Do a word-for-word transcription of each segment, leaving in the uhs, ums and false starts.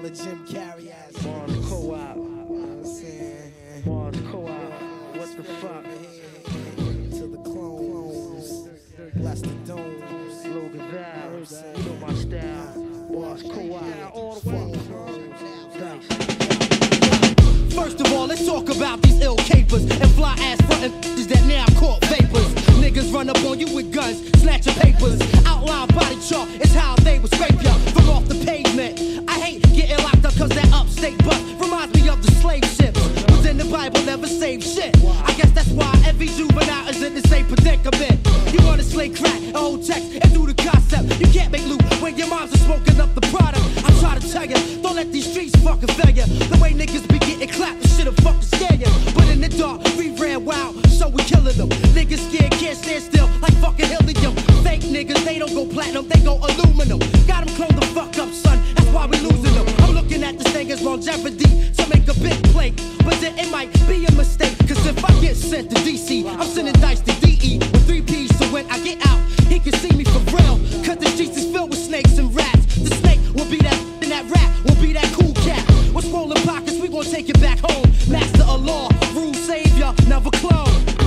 a Jim Carrey ass. Mars Co-op. You know what I'm saying? Mars Co-op. What the fuck? To the clones. Bless the domes. Logan Val. You know my style. Mars Co-op. All the way. First of all, let's talk about these ill capers and fly ass frontin' that now caught vapors. Niggas run up on you with guns, snatch your papers. Outline body chart is how they would scrape ya from off the pavement. I hate getting locked up cause that upstate butt reminds me of the slave ships. Was in the Bible, never saved shit. I guess that's why every juvenile is in the same predicament. You wanna slay crack, old text, and do the concept. You can't make loot when your moms are smoking up the product. I'm trying to tell ya, don't let these streets fucking fail ya. The way niggas be getting clapped, this shit'll fucking scare ya. But in the dark, we ran wild, so we killing them. Niggas scared, can't stand still, like fucking helium. Fake niggas, they don't go platinum, they go aluminum. Got them clone the fuck up, son, that's why we losing them. I'm looking at this thing as longevity to make a big play. But then it might be a mistake, cause if I get sent to D C, I'm sending dice to D E with three P's, so when I get out, he can see me for real. Cause the streets is filled with snakes and rats. The snake will be that, and that rat will be that cool cat. With swollen pockets, we gon' take it back home. Master of law, rule savior, never clone.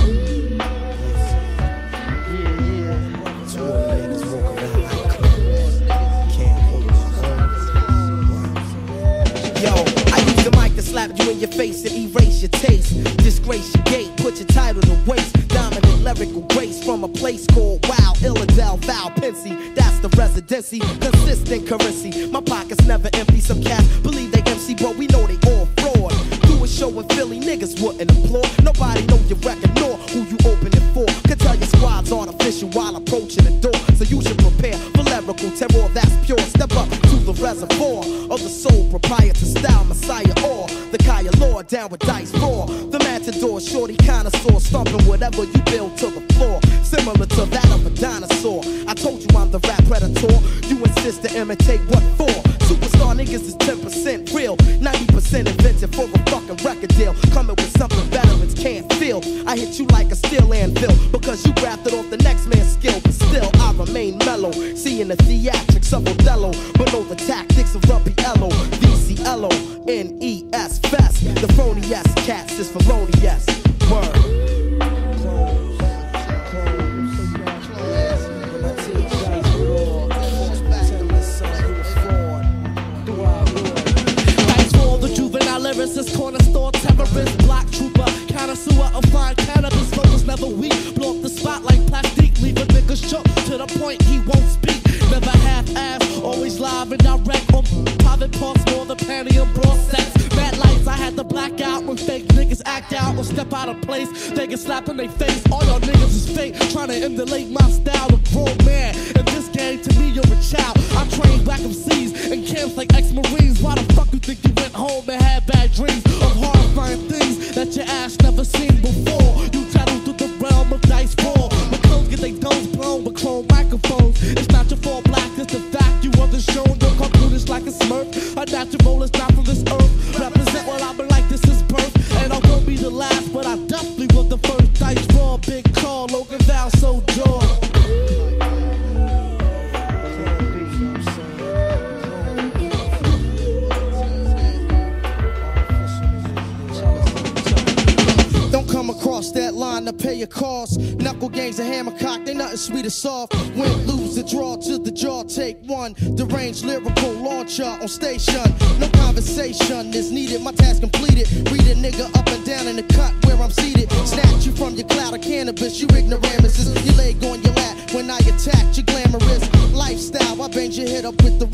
Yo, I use the mic to slap you in your face and erase your taste. Disgrace your gate, put your title to waste. Dominant lyrical grace from a place called Wow, Illidale, Val, Pensy. That's the residency, consistent currency. My pockets never empty. Some cats believe they M C, but we know they all fraud. Do a show in Philly, niggas wouldn't applaud. Nobody know your record nor who you open it for. Can tell your squad's artificial while approaching the door. So you should prepare for lyrical terror that's pure. Step up to the reservoir of the soul proprietor style messiah or the Kaya Lord down with dice raw. The matador, shorty connoisseur, stomping whatever you build to the floor. Similar to that of a dinosaur. I told you I'm the rap predator. You insist to imitate what for? Superstar niggas is ten percent real, ninety percent invented for a fucking record deal. Coming with something veterans can't feel. I hit you like a steel anvil because you grafted off the next man's skill. But still I remain mellow, seeing the theatrics of Othello, but know the tactics of Rubbiello. V C L O N E S Fest. The phony ass cats is felonious. Word. Lyricist, corner store terrorist, block trooper, connoisseur of fine cannabis. Focus never weak, blow up the spot like plastic. Leave a nigga shook to the point he won't speak. Never half-ass, always live and direct. On private parts, more the panty and broad sex. Mad lights, I had to black out when fake niggas act out or step out of place. They get slapped in their face. All y'all niggas is fake, trying to emulate my style of grown man. In this game, to me, you're a child. I train black M Cs in camps like ex-Marines. Why the fuck you think you went home and had bad dreams of horrifying things that your ass never seen before? You travel through the realm of dice roll. My clothes get they domes blown with chrome microphones. It's not your fault, black, it's the fact you wasn't shown. Your computers like a smurf. A natural is not from this earth. Represent what I've been like, this is birth. And I won't be the last, but I definitely was the first. Dice raw, big call, Logan Val, so jaw. Across that line to pay your costs. Knuckle games and hammer cock, they nothing sweet or soft. Win, lose, the draw to the jaw, take one. Deranged lyrical launcher on station. No conversation is needed, my task completed. Read a nigga up and down in the cut where I'm seated. Snatch you from your cloud of cannabis, you ignoramuses. You leg on your lap when I attack your glamorous lifestyle. I bang your head up with the